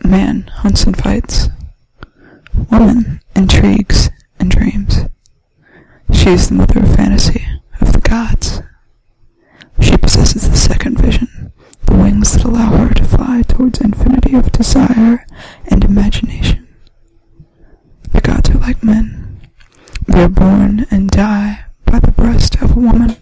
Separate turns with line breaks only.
Man hunts and fights. Woman intrigues and dreams. She is the mother of fantasy, of the gods. She possesses the second vision, the wings that allow her to fly towards infinity of desire and imagination. The gods are like men. They are born and die by the breast of a woman.